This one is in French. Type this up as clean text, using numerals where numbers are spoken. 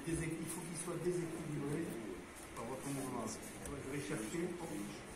il faut qu'il soit déséquilibré par votre mouvement. Je vais chercher.